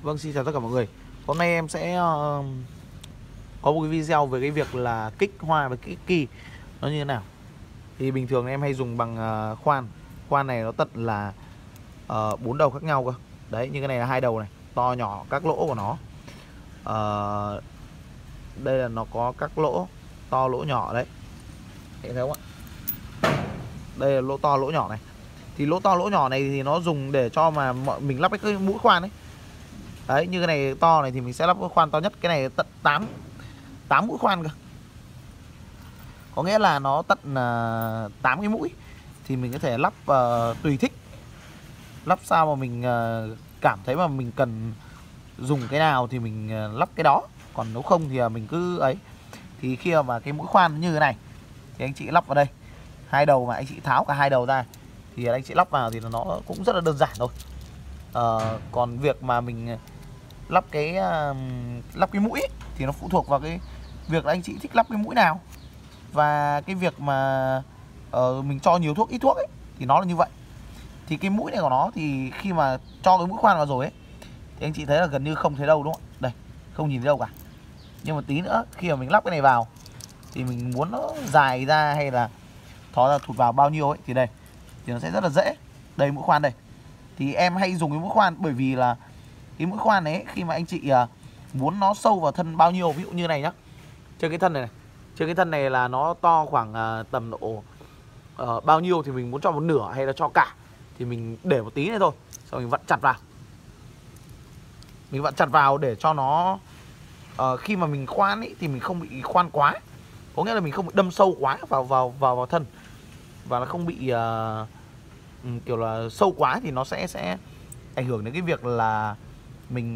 Vâng, xin chào tất cả mọi người. Hôm nay em sẽ có một cái video về cái việc là kích hoa và kích kỳ nó như thế nào. Thì bình thường em hay dùng bằng khoan. Khoan này nó tận là 4 đầu khác nhau cơ. Đấy, như cái này là 2 đầu này, to nhỏ các lỗ của nó. Đây là nó có các lỗ to lỗ nhỏ đấy. Thấy không ạ? Đây là lỗ to lỗ nhỏ này. Thì lỗ to lỗ nhỏ này thì nó dùng để cho mà mình lắp cái mũi khoan ấy. Đấy, như cái này to này thì mình sẽ lắp cái khoan to nhất. Cái này tận 8 mũi khoan cơ. Có nghĩa là nó tận 8 cái mũi. Thì mình có thể lắp tùy thích. Lắp sao mà mình cảm thấy mà mình cần dùng cái nào thì mình lắp cái đó. Còn nếu không thì mình cứ ấy. Thì khi mà cái mũi khoan như thế này thì anh chị lắp vào đây. 2 đầu mà anh chị tháo cả 2 đầu ra thì anh chị lắp vào thì nó cũng rất là đơn giản thôi. Còn việc mà mình lắp cái mũi ấy, thì nó phụ thuộc vào cái việc là anh chị thích lắp cái mũi nào. Và cái việc mà mình cho nhiều thuốc ít thuốc ấy thì nó là như vậy. Thì cái mũi này của nó thì khi mà cho cái mũi khoan vào rồi ấy thì anh chị thấy là gần như không thấy đâu, đúng không? Đây, không nhìn thấy đâu cả. Nhưng mà tí nữa khi mà mình lắp cái này vào thì mình muốn nó dài ra hay là thò ra thụt vào bao nhiêu ấy thì đây, thì nó sẽ rất là dễ. Đây, mũi khoan đây. Thì em hay dùng cái mũi khoan bởi vì là cái mũi khoan ấy khi mà anh chị muốn nó sâu vào thân bao nhiêu, ví dụ như này nhá. Trên cái thân này, trên cái thân này là nó to khoảng tầm độ bao nhiêu thì mình muốn cho một nửa hay là cho cả thì mình để một tí này thôi, xong mình vặn chặt vào. Mình vặn chặt vào để cho nó khi mà mình khoan ấy thì mình không bị khoan quá. Có nghĩa là mình không bị đâm sâu quá vào thân. Và nó không bị kiểu là sâu quá thì nó sẽ ảnh hưởng đến cái việc là mình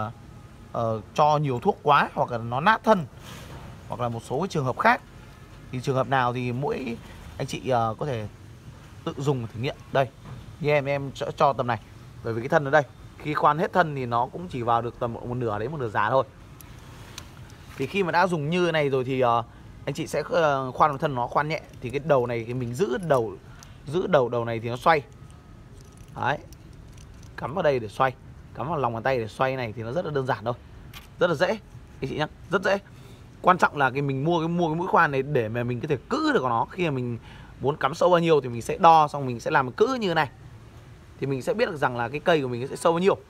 cho nhiều thuốc quá, hoặc là nó nát thân, hoặc là một số cái trường hợp khác. Thì trường hợp nào thì mỗi anh chị có thể tự dùng thử nghiệm. Đây, như em cho tầm này. Bởi vì cái thân ở đây, khi khoan hết thân thì nó cũng chỉ vào được tầm một nửa đến một nửa giá thôi. Thì khi mà đã dùng như này rồi thì anh chị sẽ khoan vào thân nó, khoan nhẹ. Thì cái đầu này thì mình giữ đầu này thì nó xoay. Đấy, cắm vào đây để xoay, cắm vào lòng bàn tay để xoay này thì nó rất là đơn giản thôi, rất là dễ anh chị nhé, rất dễ. Quan trọng là mình mua cái mũi khoan này để mà mình có thể cữ được nó. Khi mà mình muốn cắm sâu bao nhiêu thì mình sẽ đo, xong mình sẽ làm cữ như thế này thì mình sẽ biết được rằng là cái cây của mình sẽ sâu bao nhiêu.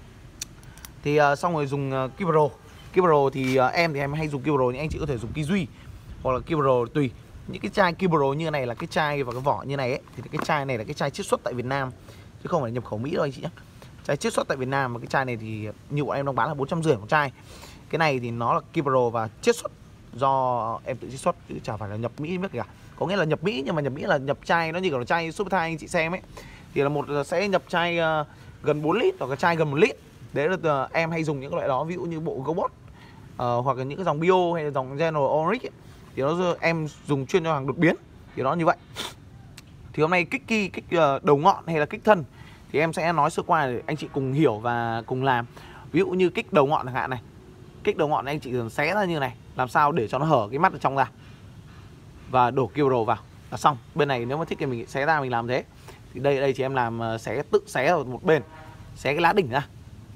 Thì xong rồi dùng Kibro thì em hay dùng Kibro, nhưng anh chị có thể dùng Kizuy hoặc là Kibro tùy. Những cái chai Kibro như này là cái chai và cái vỏ như này ấy, thì cái chai này là cái chai chiết xuất tại Việt Nam chứ không phải nhập khẩu Mỹ đâu anh chị nhé. Chai chiết xuất tại Việt Nam, và cái chai này thì như bọn em đang bán là 450 một chai. Cái này thì nó là Kibro và chiết xuất do em tự chiết xuất chứ chả phải là nhập Mỹ biết cả. Có nghĩa là nhập Mỹ, nhưng mà nhập Mỹ là nhập chai, nó như kiểu là chai Super Thai anh chị xem ấy. Thì là một sẽ nhập chai gần 4 lít hoặc cái chai gần 1 lít. Đấy là em hay dùng những cái loại đó, ví dụ như bộ Gobot hoặc là những cái dòng Bio hay là dòng General Oric ấy. Thì nó em dùng chuyên cho hàng đột biến thì nó như vậy. Thì hôm nay kích đầu ngọn hay là kích thân thì em sẽ nói sơ qua để anh chị cùng hiểu và cùng làm. Ví dụ như kích đầu ngọn chẳng hạn này. Kích đầu ngọn này anh chị thường xé ra như này, làm sao để cho nó hở cái mắt ở trong ra và đổ Kibro vào là xong. Bên này nếu mà thích thì mình xé ra mình làm thế. Thì đây chị em làm tự xé ở một bên, xé cái lá đỉnh ra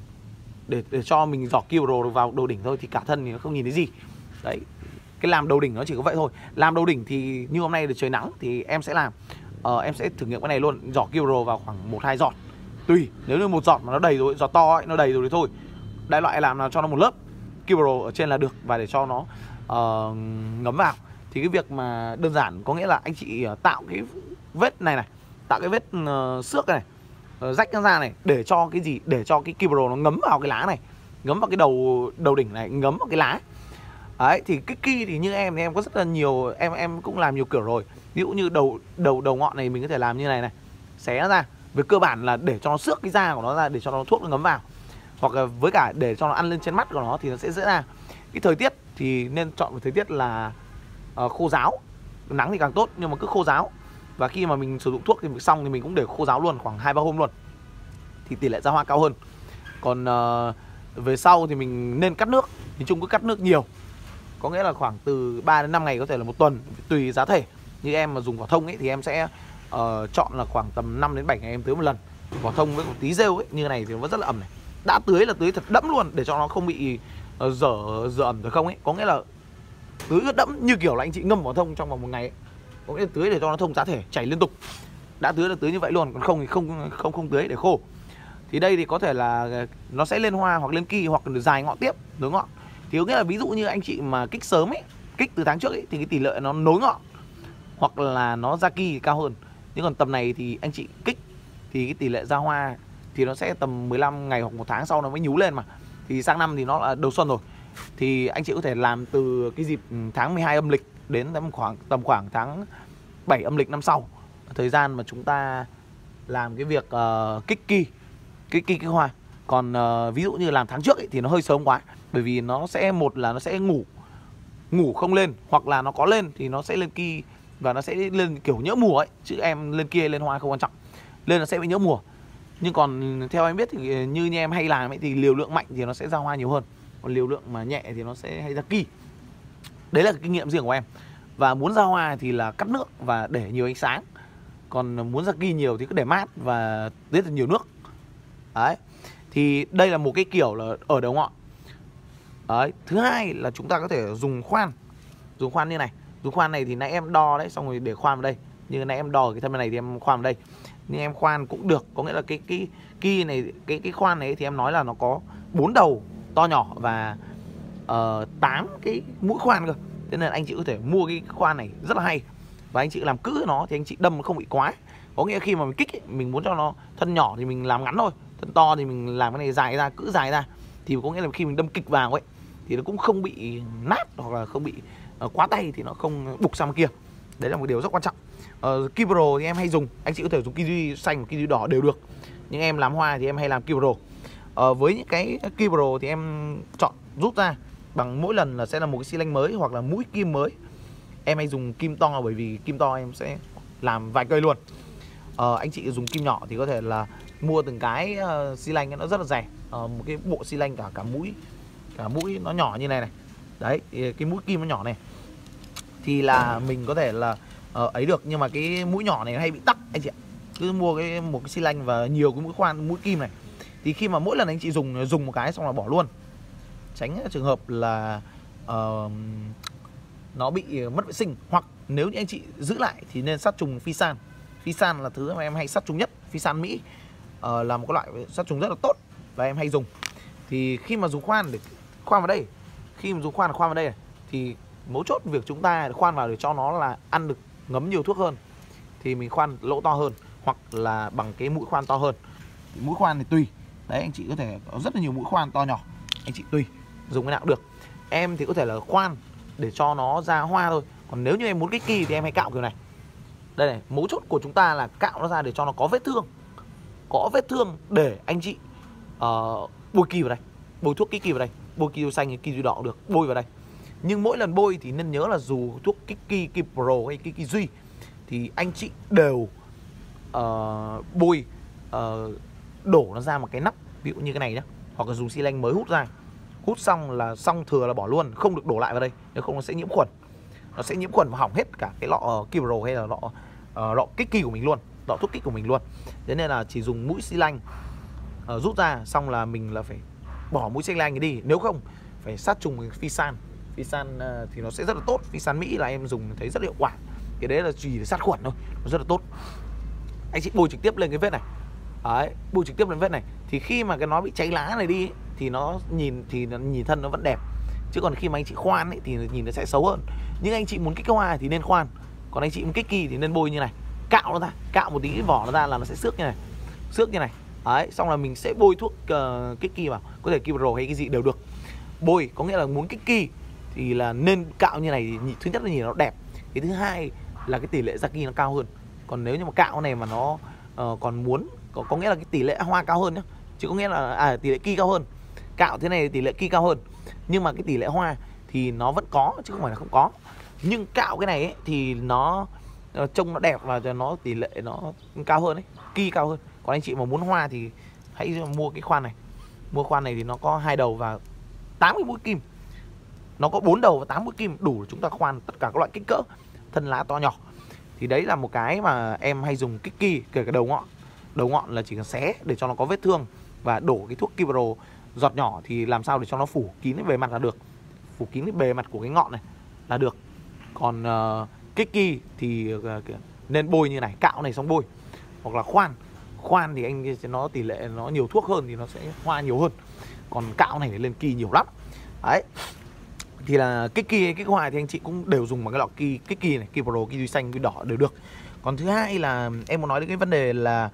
để cho mình giỏ Kibro vào đầu đỉnh thôi, thì cả thân thì nó không nhìn thấy gì. Đấy, cái làm đầu đỉnh nó chỉ có vậy thôi. Làm đầu đỉnh thì như hôm nay được trời nắng thì em sẽ làm em sẽ thử nghiệm cái này luôn, giỏ Kibro vào khoảng 1-2 giọt tùy. Nếu như một giọt mà nó đầy rồi, giọt to ấy, nó đầy rồi thì thôi. Đại loại làm nào cho nó một lớp Kibro ở trên là được, và để cho nó ngấm vào. Thì cái việc mà đơn giản có nghĩa là anh chị tạo cái vết này, tạo cái vết xước này, rách nó ra này, để cho cái gì, để cho cái Kibro nó ngấm vào cái lá này, ngấm vào cái đầu đỉnh này, ngấm vào cái lá. Đấy, thì cái kỳ thì như em thì em có rất là nhiều, em cũng làm nhiều kiểu rồi. Ví dụ như đầu ngọn này mình có thể làm như này, xé nó ra. Về cơ bản là để cho nó xước cái da của nó ra, để cho nó thuốc nó ngấm vào. Hoặc là với cả để cho nó ăn lên trên mắt của nó thì nó sẽ dễ ra. Cái thời tiết thì nên chọn một thời tiết là khô ráo. Nắng thì càng tốt, nhưng mà cứ khô ráo. Và khi mà mình sử dụng thuốc thì xong thì mình cũng để khô ráo luôn, khoảng 2-3 hôm luôn, thì tỷ lệ ra hoa cao hơn. Còn về sau thì mình nên cắt nước. Nhìn chung cứ cắt nước nhiều, có nghĩa là khoảng từ 3 đến 5 ngày, có thể là 1 tuần, tùy giá thể. Như em mà dùng vỏ thông ấy thì em sẽ chọn là khoảng tầm 5 đến 7 ngày em tưới một lần. Vỏ thông với một tí rêu ấy như này thì nó vẫn rất là ẩm này. đã tưới là tưới thật đẫm luôn để cho nó không bị dở ẩm rồi không ấy. Có nghĩa là tưới ướt đẫm như kiểu là anh chị ngâm vào thông trong vòng 1 ngày ấy. Có nghĩa là tưới để cho nó thông giá thể chảy liên tục. Đã tưới là tưới như vậy luôn, còn không thì không tưới để khô. Thì đây thì có thể là nó sẽ lên hoa hoặc lên ki hoặc là dài ngọn tiếp, nối ngọn. Thì có nghĩa là ví dụ như anh chị mà kích sớm ấy, kích từ tháng trước ấy, thì cái tỷ lệ nó nối ngọn hoặc là nó ra ki cao hơn. Nhưng còn tầm này thì anh chị kích thì cái tỷ lệ ra hoa thì nó sẽ tầm 15 ngày hoặc 1 tháng sau nó mới nhú lên mà. Thì sang năm thì nó là đầu xuân rồi. Thì anh chị có thể làm từ cái dịp tháng 12 âm lịch đến tầm khoảng tháng 7 âm lịch năm sau. Thời gian mà chúng ta làm cái việc kích ki, kích hoa. Còn ví dụ như làm tháng trước ấy, thì nó hơi sớm quá. Bởi vì nó sẽ một là nó sẽ ngủ không lên, hoặc là nó có lên thì nó sẽ lên ki và nó sẽ lên kiểu nhỡ mùa ấy. Chứ em lên kia lên hoa không quan trọng, lên nó sẽ bị nhỡ mùa. Nhưng còn theo em biết thì như em hay làm ấy, thì liều lượng mạnh thì nó sẽ ra hoa nhiều hơn, còn liều lượng mà nhẹ thì nó sẽ hay ra ki. Đấy là cái kinh nghiệm riêng của em. Và muốn ra hoa thì là cắt nước và để nhiều ánh sáng. Còn muốn ra ki nhiều thì cứ để mát và rất là nhiều nước. Đấy. Thì đây là một cái kiểu là ở đầu ngọn. Đấy. Thứ hai là chúng ta có thể dùng khoan. Dùng khoan như này. Dùng khoan này thì nãy em đo đấy, xong rồi để khoan vào đây. Nhưng nãy em đo cái thân này thì em khoan vào đây. Nhưng em khoan cũng được. Có nghĩa là cái ki này, cái khoan này thì em nói là nó có 4 đầu to nhỏ và 8 cái mũi khoan cơ. Thế nên anh chị có thể mua cái khoan này rất là hay. Và anh chị làm cữ nó thì anh chị đâm nó không bị quá. Có nghĩa khi mà mình kích ấy, mình muốn cho nó thân nhỏ thì mình làm ngắn thôi, thân to thì mình làm cái này dài ra, cữ dài ra. Thì có nghĩa là khi mình đâm kịch vào ấy thì nó cũng không bị nát hoặc là không bị quá tay, thì nó không bục sang kia. Đấy là một điều rất quan trọng. Ki Pro thì em hay dùng, anh chị có thể dùng ki duy xanh, ki duy đỏ đều được. Nhưng em làm hoa thì em hay làm Ki Pro. Với những cái Ki Pro thì em chọn rút ra bằng mỗi lần là sẽ là một cái xi lanh mới hoặc là mũi kim mới. Em hay dùng kim to bởi vì kim to em sẽ làm vài cây luôn. Anh chị dùng kim nhỏ thì có thể là mua từng cái xi lanh nó rất là rẻ. Một cái bộ xi lanh cả mũi nó nhỏ như này này. Đấy, cái mũi kim nó nhỏ này thì là mình có thể là ấy được. Nhưng mà cái mũi nhỏ này nó hay bị tắc anh chị ạ. Cứ mua một cái xi lanh và nhiều cái mũi khoan, mũi kim này, thì khi mà mỗi lần anh chị dùng một cái xong là bỏ luôn, tránh trường hợp là nó bị mất vệ sinh. Hoặc nếu như anh chị giữ lại thì nên sát trùng Fisan. Fisan là thứ mà em hay sát trùng nhất. Fisan Mỹ là một cái loại sát trùng rất là tốt và em hay dùng. Thì khi mà dùng khoan để khoan vào đây, khi mà dùng khoan vào đây này, thì mấu chốt việc chúng ta khoan vào để cho nó là ăn được ngấm nhiều thuốc hơn thì mình khoan lỗ to hơn, hoặc là bằng cái mũi khoan to hơn. Thì mũi khoan thì tùy. Đấy, anh chị có thể có rất là nhiều mũi khoan to nhỏ, anh chị tùy dùng cái nào cũng được. Em thì có thể là khoan để cho nó ra hoa thôi. Còn nếu như em muốn kích ki thì em hay cạo kiểu này. Đây này, mấu chốt của chúng ta là cạo nó ra để cho nó có vết thương. Có vết thương để anh chị bôi ki vào đây, bôi thuốc kích ki vào đây, bôi ki xanh hay ki duy đỏ cũng được, bôi vào đây. Nhưng mỗi lần bôi thì nên nhớ là dù thuốc kích ki, Ki Pro hay ki duy thì anh chị đều bôi đổ nó ra một cái nắp, ví dụ như cái này nhá, hoặc là dùng xi lanh mới hút ra. Hút xong là xong, thừa là bỏ luôn, không được đổ lại vào đây, nếu không nó sẽ nhiễm khuẩn. Nó sẽ nhiễm khuẩn và hỏng hết cả cái lọ Ki Pro hay là lọ kích ki của mình luôn, lọ thuốc kích của mình luôn. Thế nên là chỉ dùng mũi xi lanh rút ra xong là mình là phải bỏ mũi xi lanh ấy đi, nếu không phải sát trùng Fisan. Fisan thì nó sẽ rất là tốt. Fisan Mỹ là em dùng thấy rất hiệu quả. Cái đấy là chỉ để sát khuẩn thôi, nó rất là tốt. Anh chị bôi trực tiếp lên cái vết này. Đấy, bôi trực tiếp lên vết này thì khi mà cái nó bị cháy lá này đi ấy, thì nó nhìn thân nó vẫn đẹp. Chứ còn khi mà anh chị khoan ấy, thì nhìn nó sẽ xấu hơn. Nhưng anh chị muốn kích hoa thì nên khoan. Còn anh chị muốn kích ki thì nên bôi như này. Cạo nó ra, cạo một tí cái vỏ nó ra là nó sẽ xước như này. Xước như này. Đấy, xong là mình sẽ bôi thuốc kích ki vào. Có thể Ki Pro hay cái gì đều được. Bôi, có nghĩa là muốn kích ki thì là nên cạo như này thì thứ nhất là nhìn nó đẹp. Cái thứ hai là cái tỷ lệ ra ki nó cao hơn. Còn nếu như mà cạo này mà nó còn muốn có nghĩa là cái tỷ lệ hoa cao hơn nhá, chứ có nghĩa là tỷ lệ ki cao hơn. Cạo thế này tỷ lệ ki cao hơn, nhưng mà cái tỷ lệ hoa thì nó vẫn có chứ không phải là không có. Nhưng cạo cái này ấy, thì nó trông nó đẹp và nó tỷ lệ nó cao hơn ấy, ki cao hơn. Còn anh chị mà muốn hoa thì hãy mua cái khoan này. Mua khoan này thì nó có 2 đầu và 8 cái mũi kim. Nó có 4 đầu và 8 mũi kim, đủ để chúng ta khoan tất cả các loại kích cỡ, thân lá to nhỏ. Thì đấy là một cái mà em hay dùng kích ki, kể cả đầu ngọn. Đầu ngọn là chỉ cần xé để cho nó có vết thương và đổ cái thuốc Kipro giọt nhỏ thì làm sao để cho nó phủ kín cái bề mặt là được, phủ kín cái bề mặt của cái ngọn này là được. Còn Kiki thì nên bôi như này, cạo này xong bôi, hoặc là khoan thì anh nó tỷ lệ nó nhiều thuốc hơn thì nó sẽ hoa nhiều hơn, còn cạo này lên ki nhiều lắm. Đấy thì là Kiki hay kích hoa thì anh chị cũng đều dùng bằng cái lọ Kiki này, Kipro, Kiki xanh, Kiki đỏ đều được. Còn thứ hai là em muốn nói đến cái vấn đề là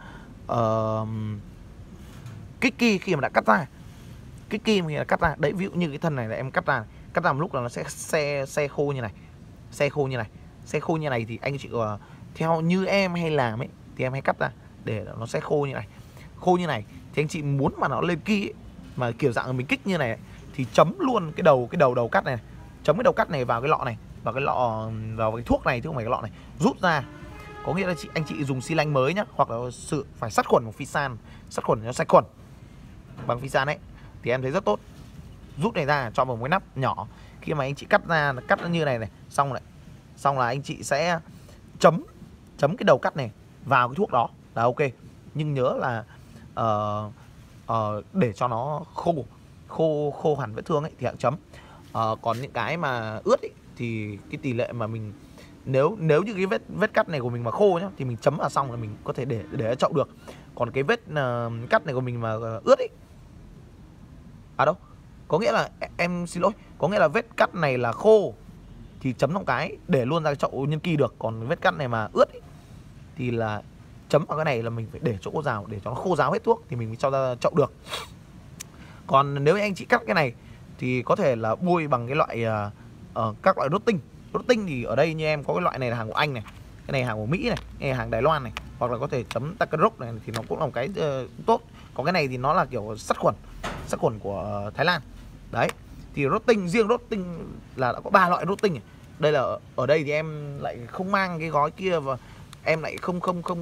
Kiki khi mà đã cắt ra, Kiki mà cắt ra đấy, ví dụ như cái thân này là em cắt ra một lúc là nó sẽ xe khô như này, xe khô như này thì anh chị theo như em hay làm ấy thì em hay cắt ra để nó sẽ khô như này thì anh chị muốn mà nó lên ki ấy, mà kiểu dạng mình kích như này ấy, thì chấm luôn cái đầu cắt này, chấm cái đầu cắt này vào cái lọ này, vào cái thuốc này chứ không phải cái lọ này, rút ra. Có nghĩa là anh chị dùng xi lanh mới nhá, hoặc là phải sát khuẩn bằng phi san, sát khuẩn nó sạch khuẩn bằng phi san ấy thì em thấy rất tốt. Rút này ra cho vào một cái nắp nhỏ, khi mà anh chị cắt nó như này xong là anh chị sẽ chấm cái đầu cắt này vào cái thuốc đó là ok. Nhưng nhớ là để cho nó khô hẳn vết thương ấy thì hãng chấm. Còn những cái mà ướt ấy, thì cái tỷ lệ mà mình nếu như cái vết cắt này của mình mà khô nhá thì mình chấm vào xong là mình có thể để ở chậu được. Còn cái vết cắt này của mình mà ướt ấy, đâu, có nghĩa là em xin lỗi, có nghĩa là vết cắt này là khô thì chấm trong cái để luôn ra cái chậu nhân ki được. Còn vết cắt này mà ướt ấy, thì là chấm vào cái này là mình phải để chỗ khô rào để cho nó khô ráo hết thuốc thì mình mới cho ra chậu được. Còn nếu anh chị cắt cái này thì có thể là bôi bằng cái loại các loại rốt tinh. Rốt tinh thì ở đây như em có cái loại này là hàng của Anh này, cái này hàng của Mỹ này, cái này hàng Đài Loan này, hoặc là có thể chấm Takarok này thì nó cũng là một cái tốt. Còn cái này thì nó là kiểu sát khuẩn của Thái Lan. Đấy thì rốt tinh, riêng rốt tinh là đã có 3 loại rốt tinh này. Đây là ở đây thì em lại không mang cái gói kia và em lại không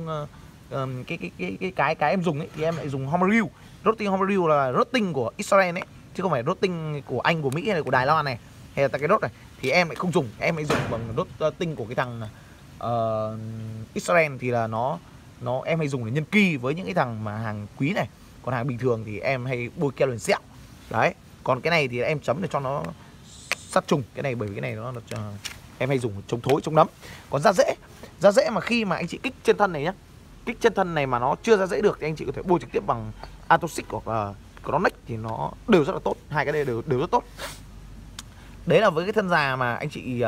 cái em dùng ấy thì em lại dùng Homeril. Rốt tinh Homeril là rốt tinh của Israel ấy, chứ không phải rốt tinh của Anh, của Mỹ hay là của Đài Loan này hay là cái rốt này thì em lại không dùng. Em lại dùng bằng rốt tinh của cái thằng Israel thì là nó em hay dùng để nhân ki với những cái thằng mà hàng quý này. Còn hàng bình thường thì em hay bôi keo lên sẹo. Đấy. Còn cái này thì em chấm để cho nó sát trùng. Cái này bởi vì cái này nó em hay dùng chống thối, chống nấm. Còn da rễ mà khi mà anh chị kích trên thân này nhá, kích trên thân này mà nó chưa ra rễ được thì anh chị có thể bôi trực tiếp bằng Atoxic hoặc là Chronic thì nó đều rất là tốt. Hai cái này đều rất tốt. Đấy là với cái thân già mà anh chị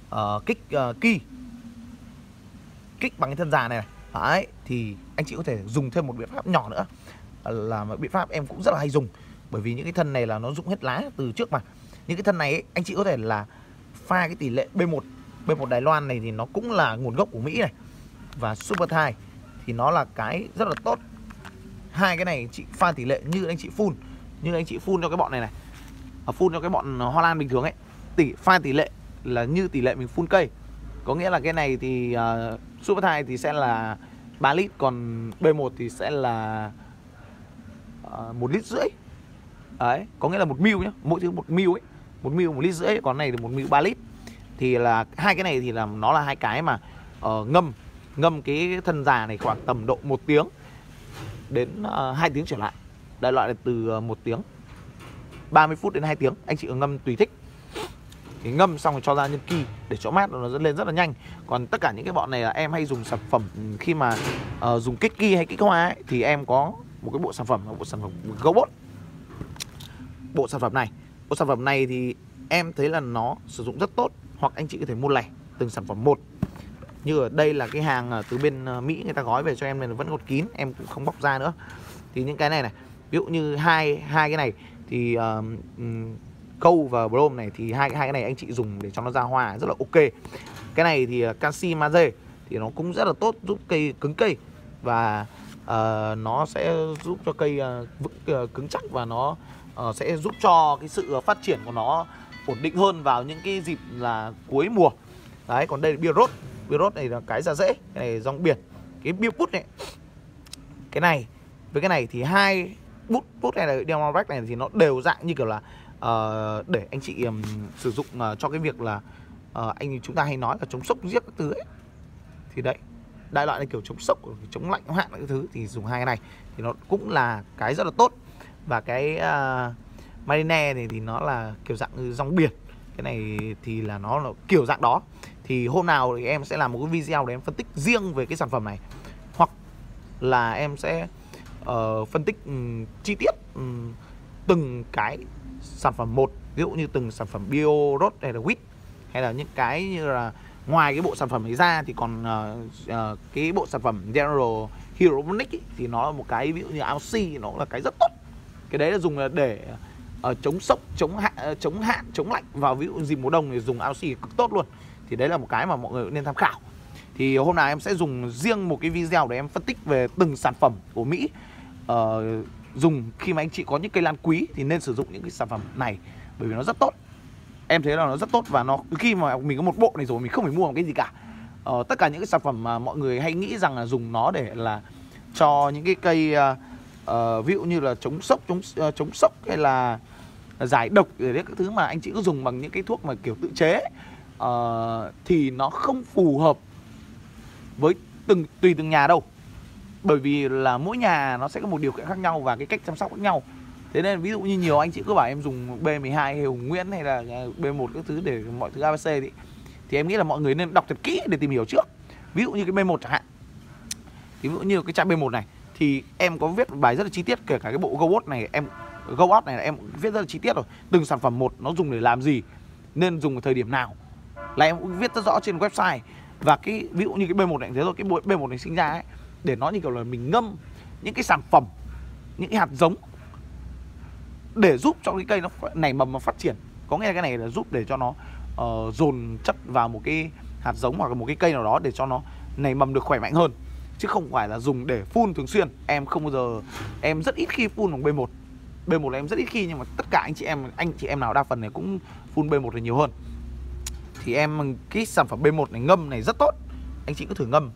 kích bằng cái thân già này. Đấy thì anh chị có thể dùng thêm một biện pháp nhỏ nữa là một biện pháp em cũng rất là hay dùng, bởi vì những cái thân này là nó rụng hết lá từ trước mà. Những cái thân này ấy, anh chị có thể là pha cái tỷ lệ B1 Đài Loan này thì nó cũng là nguồn gốc của Mỹ này, và Super Thai thì nó là cái rất là tốt. Hai cái này chị pha tỷ lệ như anh chị phun cho cái bọn này phun cho cái bọn Hoa Lan bình thường ấy, pha tỷ lệ là như tỷ lệ mình phun cây. Có nghĩa là cái này thì Super Thai thì sẽ là 3 lít, còn B1 thì sẽ là 1,5 lít. Đấy, có nghĩa là 1 ml nhá, mỗi thứ 1 ml ấy, 1 ml 1,5 lít, còn này thì 1 ml 3 lít. Thì là hai cái này thì là nó là hai cái mà ngâm cái thân già này khoảng tầm độ 1 tiếng đến 2 tiếng trở lại. Đại loại là từ 1 tiếng 30 phút đến 2 tiếng, anh chị ngâm tùy thích. Thì ngâm xong rồi cho ra nhân ki để cho mát nó dẫn lên rất là nhanh. Còn tất cả những cái bọn này là em hay dùng sản phẩm khi mà dùng kích ki hay kích hoa ấy, thì em có một cái bộ sản phẩm GoBot. Bộ sản phẩm này thì em thấy là nó sử dụng rất tốt, hoặc anh chị có thể mua lẻ từng sản phẩm một. Như ở đây là cái hàng từ bên Mỹ người ta gói về cho em nên vẫn còn kín, em cũng không bóc ra nữa. Thì những cái này ví dụ như hai cái này thì câu và brom này thì hai cái này anh chị dùng để cho nó ra hoa rất là ok. Cái này thì canxi magie thì nó cũng rất là tốt, giúp cây cứng cây và nó sẽ giúp cho cây cứng chắc, và nó sẽ giúp cho cái sự phát triển của nó ổn định hơn vào những cái dịp là cuối mùa. Đấy, còn đây là bia rốt này là cái da rễ, cái này rong biển. Cái bia bút này, cái này với cái này thì hai bút này là Dermabrax này thì nó đều dạng như kiểu là để anh chị sử dụng cho cái việc là chúng ta hay nói là chống sốc giết các thứ ấy. Thì đấy, đại loại là kiểu chống sốc, chống lạnh, chống hạn các thứ, thì dùng hai cái này thì nó cũng là cái rất là tốt. Và cái Marine này thì nó là kiểu dạng rong biển, cái này thì là nó là kiểu dạng đó. Thì hôm nào thì em sẽ làm một cái video để em phân tích riêng về cái sản phẩm này, hoặc là em sẽ phân tích chi tiết từng cái sản phẩm một, ví dụ như từng sản phẩm Bio Rod hay là WIT, hay là những cái như là ngoài cái bộ sản phẩm ấy ra thì còn cái bộ sản phẩm General Hydroponics thì nó là một cái, ví dụ như AOC nó là cái rất tốt. Cái đấy là dùng để chống sốc, chống hạn, chống lạnh vào ví dụ dịp mùa đông thì dùng AOC cực tốt luôn. Thì đấy là một cái mà mọi người nên tham khảo. Thì hôm nào em sẽ dùng riêng một cái video để em phân tích về từng sản phẩm của Mỹ. Dùng khi mà anh chị có những cây lan quý thì nên sử dụng những cái sản phẩm này, bởi vì nó rất tốt. Em thấy là nó rất tốt, và nó khi mà mình có một bộ này rồi mình không phải mua một cái gì cả. Tất cả những cái sản phẩm mà mọi người hay nghĩ rằng là dùng nó để là cho những cái cây ví dụ như là chống sốc hay là giải độc để các thứ, mà anh chị cứ dùng bằng những cái thuốc mà kiểu tự chế thì nó không phù hợp với tùy từng nhà đâu. Bởi vì là mỗi nhà nó sẽ có một điều kiện khác nhau và cái cách chăm sóc khác nhau. Thế nên ví dụ như nhiều anh chị cứ bảo em dùng B12 hay Hùng Nguyễn hay là B1 các thứ để mọi thứ ABC thì em nghĩ là mọi người nên đọc thật kỹ để tìm hiểu trước. Ví dụ như cái B1 chẳng hạn, thì ví dụ như cái chai B1 này thì em có viết bài rất là chi tiết, kể cả cái bộ Go Out này em viết rất là chi tiết rồi. Từng sản phẩm một nó dùng để làm gì, nên dùng ở thời điểm nào là em cũng viết rất rõ trên website. Và cái ví dụ như cái B1 này thế rồi, cái B1 này sinh ra ấy, để nó như kiểu là mình ngâm những cái sản phẩm, những cái hạt giống để giúp cho cái cây nó nảy mầm và phát triển. Có nghĩa là cái này là giúp để cho nó dồn chất vào một cái hạt giống hoặc là một cái cây nào đó để cho nó nảy mầm được khỏe mạnh hơn, chứ không phải là dùng để phun thường xuyên. Em không bao giờ, em rất ít khi phun bằng B1. B1 là em rất ít khi, nhưng mà tất cả anh chị em nào đa phần này cũng phun B1 này nhiều hơn. Thì cái sản phẩm B1 này ngâm này rất tốt, anh chị cứ thử ngâm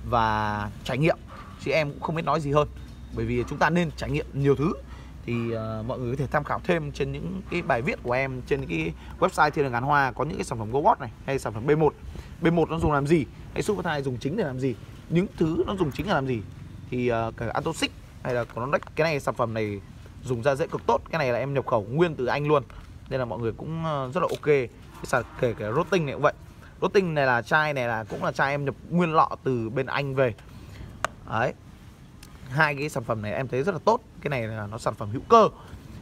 và trải nghiệm, chứ em cũng không biết nói gì hơn. Bởi vì chúng ta nên trải nghiệm nhiều thứ. Thì mọi người có thể tham khảo thêm trên những cái bài viết của em trên cái website Thiên Đường Ngàn Hoa, có những cái sản phẩm Go Watt này hay sản phẩm B1. B1 nó dùng làm gì, hay Super Thai dùng chính để làm gì, những thứ nó dùng chính là làm gì. Thì cả Antosic hay là Crondex, cái này sản phẩm này dùng ra dễ cực tốt. Cái này là em nhập khẩu nguyên từ Anh luôn, nên là mọi người cũng rất là ok. Kể cả Rotting này cũng vậy. Rotting này là chai này là cũng là chai em nhập nguyên lọ từ bên Anh về. Đấy, hai cái sản phẩm này em thấy rất là tốt. Cái này là nó sản phẩm hữu cơ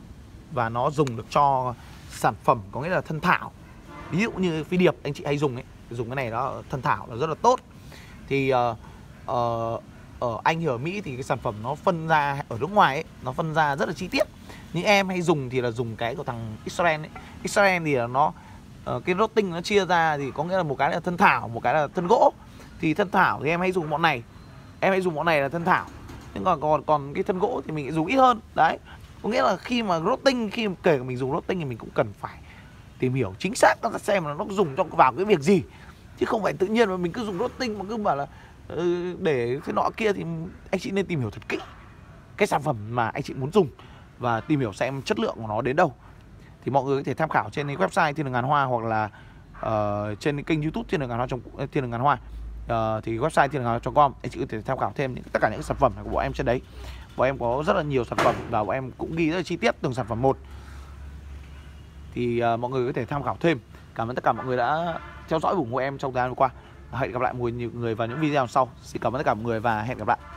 và nó dùng được cho sản phẩm có nghĩa là thân thảo. Ví dụ như phi điệp anh chị hay dùng ấy, dùng cái này đó, thân thảo là rất là tốt. Thì ở Anh ở Mỹ thì cái sản phẩm nó phân ra, ở nước ngoài ấy, nó phân ra rất là chi tiết. Nhưng em hay dùng thì là dùng cái của thằng Israel ấy. Israel thì là nó cái Rotting nó chia ra thì có nghĩa là một cái là thân thảo, một cái là thân gỗ. Thì thân thảo thì em hay dùng bọn này, là thân thảo. Nhưng còn cái thân gỗ thì mình dùng ít hơn. Đấy, có nghĩa là khi mà Rotting, khi kể cả mình dùng Rotting thì mình cũng cần phải tìm hiểu chính xác xem là nó dùng cho vào cái việc gì, chứ không phải tự nhiên mà mình cứ dùng Rotting mà cứ bảo là để thế nọ kia. Thì anh chị nên tìm hiểu thật kỹ cái sản phẩm mà anh chị muốn dùng và tìm hiểu xem chất lượng của nó đến đâu. Thì mọi người có thể tham khảo trên cái website Thiên Đường Ngàn Hoa, hoặc là trên cái kênh YouTube Thiên Đường Ngàn Hoa, thì website Thiên Đường Ngàn Hoa.com, anh chị có thể tham khảo thêm tất cả những sản phẩm này của bọn em trên đấy. Bọn em có rất là nhiều sản phẩm và bọn em cũng ghi rất là chi tiết từng sản phẩm một. Thì mọi người có thể tham khảo thêm. Cảm ơn tất cả mọi người đã theo dõi ủng hộ em trong thời gian vừa qua. Hẹn gặp lại mọi người vào những video sau. Xin cảm ơn tất cả mọi người và hẹn gặp lại.